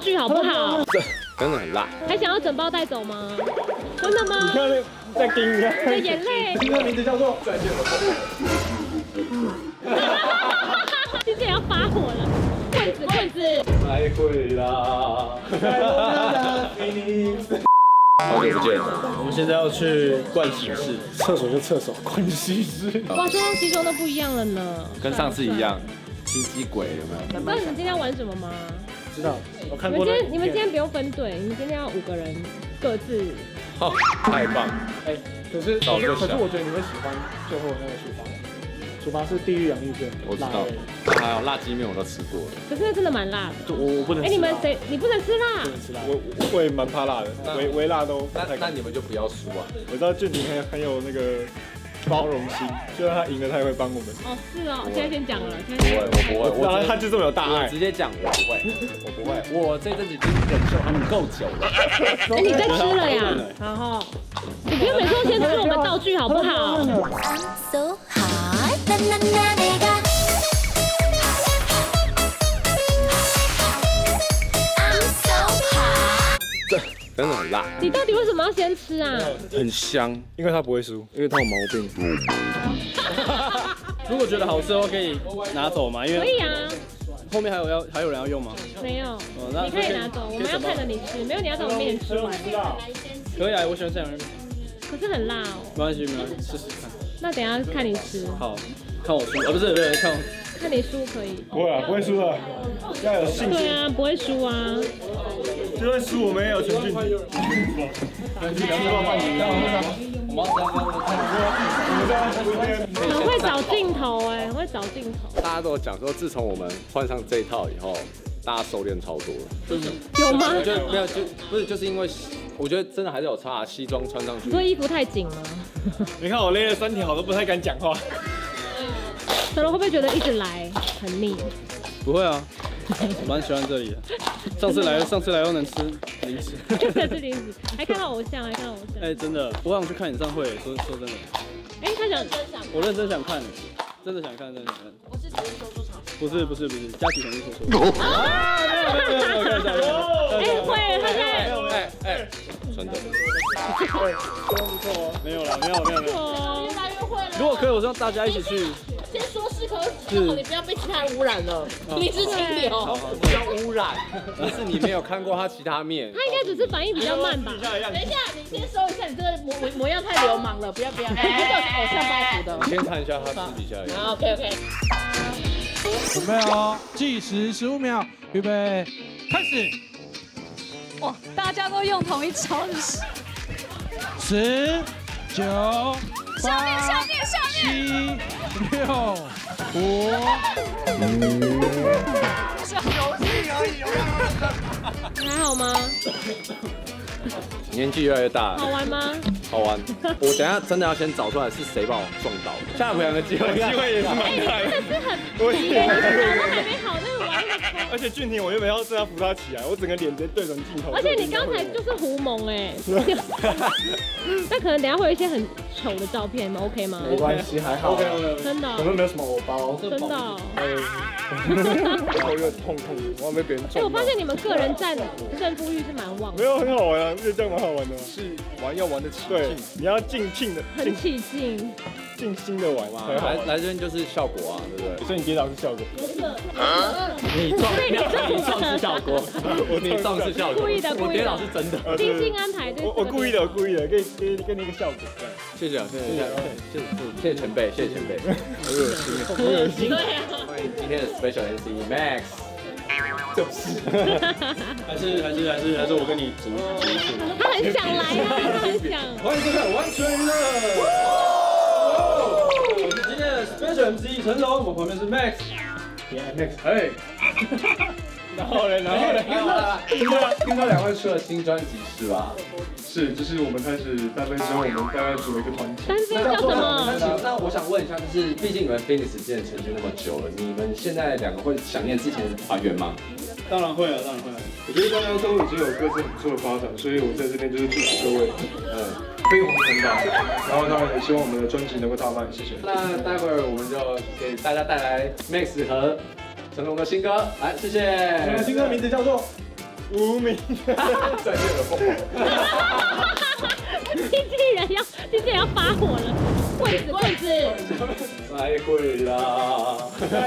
具好不好？ 这真的很辣。 还想要整包带走吗？真的吗？ 你看那在盯你看。 你的眼泪。 新歌名字叫做《再见了》。 今天要发火了，棍子。 再会啦。 好久不见。 我们现在要去盥洗室，厕所就厕所，盥洗室。 哇，现在西装都不一样了呢， 跟上次一样，心机鬼有没有？ 知道你们今天要玩什么吗？ 知道，我看过。 你们今天不用分队，你们今天要5个人各自。 哦，太棒！ 哎，可是我觉得你会喜欢最后那个厨房。厨房是地狱洋芋片， 我知道。还有辣鸡面我都吃过了。 可是那真的蛮辣的。 我不能。 哎，你不能吃辣？ 不能吃辣。我也蛮怕辣的，微辣都。 那你们就不要输啊！ 我知道俊廷很有那个包容心，就算他赢了，他也会帮我们。 哦，是哦，现在先讲了。 我不会， 他就这么有大爱。 直接讲，我不会，我这阵子已经忍受他们够久了。 哎，你在吃了呀？然后你不用每次都先吃我们道具好不好？ I'm so hot， 那那个。 真的很辣。 你到底为什么要先吃啊？ 很香， 因为他不会输，因为他有毛病。如果觉得好吃的话，可以拿走嘛？因为可以啊。 后面还有人要用吗？ 没有。你可以拿走，我们要看着你吃，没有你要在我面前吃完。 可以啊，我喜欢这样。 可是很辣哦。 没关系，试试看。 那等下看你吃。 好，看我输啊，不是看我。 看你输可以， 不会啊，不会输的，要有信心。 对啊，不会输啊。 就算输，我们也有全进。 很会找镜头哎，很会找镜头。 大家都有讲说，自从我们换上这一套以后，大家收敛超多了。 有吗？ 就没有，不是，就是因为我觉得真的还是有差，西装穿上去。 你说衣服太紧吗？ 你看我勒了3条，我都不太敢讲话。 小龙会不会觉得一直来很腻？ 不会啊，我蛮喜欢这里的。上次来又能吃零食， 就吃零食，还看到偶像，哎， 真的，我想去看演唱会，说真的。 哎，他想， 我认真想看，真的想看。我是只是说场。不是，佳琪同意说。啊，没有， 哎，会，他在。 哎，真的。 不错哦，没有。 越来越会了。 如果可以，我希望大家一起去。 先说适可止，你不要被其他人污染了。你是清流， 不要污染。但是你没有看过他其他面。 他应该只是反应比较慢吧？ 等一下，你先收一下，你这个模样太流氓了，不要。这个偶像包袱的。 你先看一下他私底下的。 好 ，OK。 准备哦，计时15秒，预备，开始。 哇，大家都用同一招 10、9、 下面 7、6、5。 游戏而已， 你还好吗？ 年纪越来越大了， 好玩吗？ 好玩。我等一下真的要先找出来是谁把我撞倒的。下回两个机会也是蛮大的。 真的是很，你脚都还没好，那个玩那么而且俊廷，我原本要这样扶他起来，我整个脸直接对准镜头。 而且你刚才就是胡蒙哎，那可能等下会有一些很丑的照片吗 ？OK 吗？ 没关系，还好。OK。 真的。 我们没有什么偶包。 真的。 我有点痛，我要被别人撞。 哎，我发现你们个人胜负欲是蛮旺的。 没有，很好玩啊，这样蛮好玩的。是要玩的起劲，你要尽兴的， 很起劲。 尽心的玩嘛， 来这边就是效果啊，对不对？ 所以你跌倒是效果。 你撞是效果，你撞是效果， 故意的， 我跌倒是真的。 精心安排， 我故意的，给你一个效果。谢谢前辈，谢谢前辈。很恶心。欢迎今天的 Special MC Max。 就是还是我跟你组一组。 他很想来啊，很想。 欢迎收看完全娱乐。 我是今天的 Special MC 陈龙，我旁边是 Max，Max， 嘿。然后嘞， 听说两位出了新专辑是吧？ 是，就是我们开始单飞之后，我们大概组了一个团体。 单飞叫什么？ 那我想问一下，就是毕竟你们 Phoenix 之前成军那么久了，你们现在两个会想念之前的团员吗？ 当然会啊。我觉得大家都已经有各自很不错的发展，所以我在这边就是祝福各位，飞黄腾达。然后当然也希望我们的专辑能够大卖，谢谢。 那待会儿我们就给大家带来 Max 和成龙的新歌，来，谢谢。 新歌名字叫做《 无名， 再见了凤凰。 经纪人要发火了，棍子， 再会啦。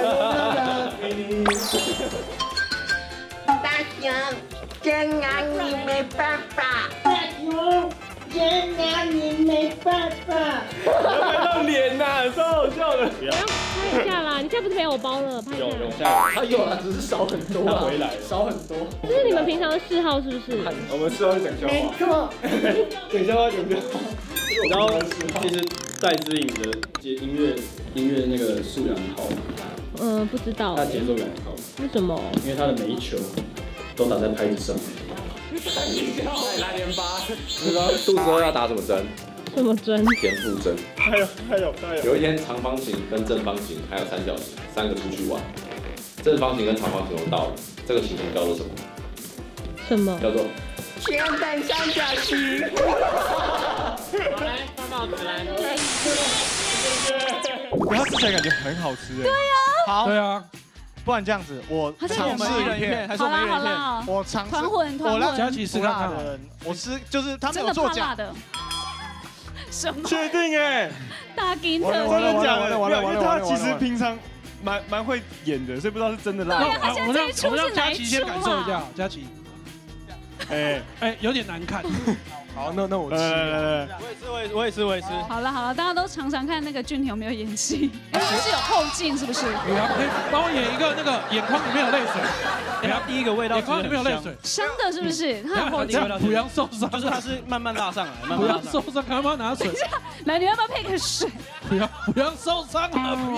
大雄，真拿你没办法。大雄，真拿你没办法。 拍到脸呐，超好笑的。 我要拍一下啦！你现在不是没有包了，拍一下。 他有了，只是少很多啊，回来少很多。 这是你们平常的嗜好是不是？ 我们是要讲笑话。 没错。 讲笑话，讲笑话。 然后其实戴资颖的音乐那个数量很好， 不知道。 他节奏感很好。 为什么？ 因为他的每一球都打在拍子上。 来连发。你知道肚子饿要打什么针？ 什么针？ 田馥甄。 还有。 有一天，长方形跟正方形还有三角形三个出去玩，正方形跟长方形都到了，这个形状叫做什么？ 什么？ 叫做全本三角形。 好来，放帽子来。 它吃起来感觉很好吃哎。 对呀。 好，对啊， 不然这样子，我尝试一片，还是好啦我们一人好啦， 我尝试。 团混我让佳琪吃看看的人，我吃就是他们真的有作假。 怕辣的。什么？ 确定哎？ 大金特真的假的？因为他其实完平常蛮会演的，所以不知道是真的辣。 对呀，他现在这一出我们让是哪一佳琪先出感受一下啊？， 佳琪， 哎， 有点难看。 好，那我吃。我也吃。 好了好了，大家都常常看那个俊廷有没有演戏，是有后劲是不是？ 宇航可以帮我演一个那个眼眶里面有泪水， 它第一个味道眼眶里面有泪水， 香的是不是？他有后劲。 濮阳受伤， 就是它是慢慢拉上来， 濮阳受伤，赶快帮他拿水。 来，你要不要配个水？ 濮阳受伤了，濮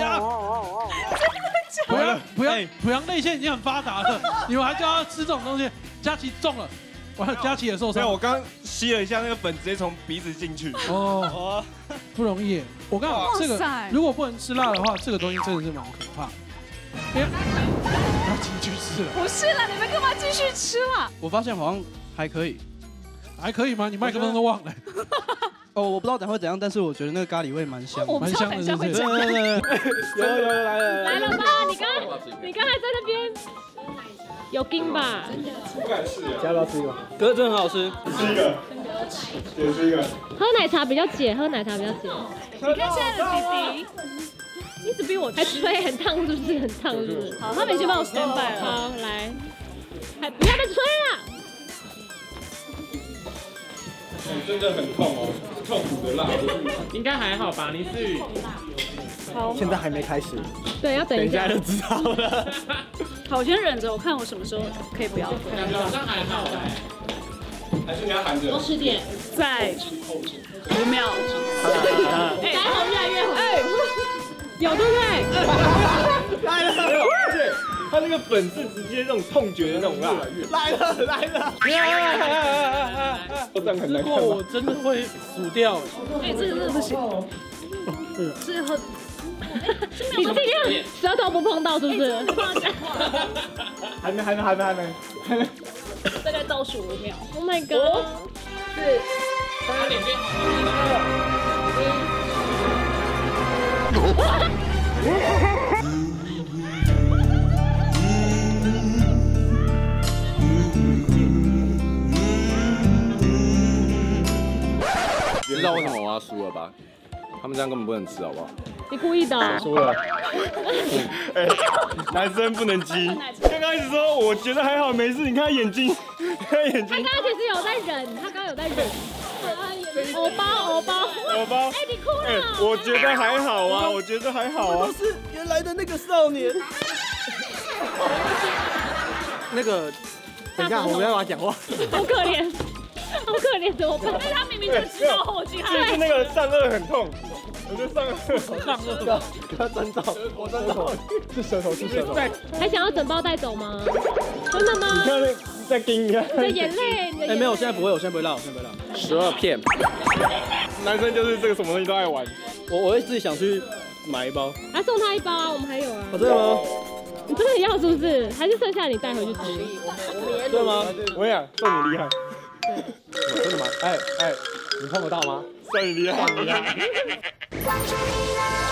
阳内线已经很发达了，你们还叫他吃这种东西？佳琪中了。完了，佳琪也受伤。 没有，我刚吸了一下那个粉，直接从鼻子进去。 哦，不容易。我刚好这个，如果不能吃辣的话，这个东西真的是蛮可怕。要继续吃了。 不是啦，你们干嘛继续吃啦？ 我发现好像还可以， 还可以吗？你麦克风都忘了。 哦，我不知道等会怎样，但是我觉得那个咖喱味蛮香， 蛮香的，是不是？ 对，有来了吧？你刚才在那边有筋吧？ 不敢试。 要不要吃一个？可是真的很好吃。 吃一个，也吃一个。 喝奶茶比较解，喝奶茶比较解。 你看现在的弟弟。 一直逼我还吹，很烫是不是？很烫是不是？ 好，他们已经帮我 stand by 了。 好，来，还不要再吹了。 真的很痛哦，痛苦的辣。 应该还好吧？你是好， 现在还没开始。 对，要等一下就知道了。 好，我先忍着，我看我什么时候可以不要。 好像还好哎。 还是你要喊着？ 多吃点， 再5秒。 来好越来越好。哎，有对不对？ 来了，而且它那个粉是直接那种痛觉的那种辣。 来了。 这样很难看。 我真的会数掉。 哎，这个真的不行。这很。 你尽量舌头不碰到，是不是？ 还没。 大概倒数5秒。 Oh my god！ 4、3、脸变知道为什么我要输了吧？他们这样根本不能吃，好不好？ 你故意的。 输了。哎，男生不能急。刚刚一直说我觉得还好，没事。你看他眼睛， 他刚刚其实有在忍，他刚刚有在忍。偶包。哎，你哭了。 我觉得还好啊，我觉得还好啊。 都是原来的那个少年。那个，等一下，我没办法讲话。 好可怜，怎么办？ 他明明就知道后劲， 就是那个上颚很痛，我觉得上颚。 他真到，我真到，是舌头。 还想要整包带走吗？真的吗？ 你看那在盯你看。 你的眼泪， 哎，没有，我现在不会，我现在不会辣 12片。 男生就是这个什么东西都爱玩。 我会自己想去买一包。 还送他一包啊，我们还有啊。 真的吗？ 你真的要是不是？还是剩下你带回去吃？ 对吗？ 我跟你讲，算你厉害。 真的吗？哎，你碰得到吗？ 算你厉害。 望着你了。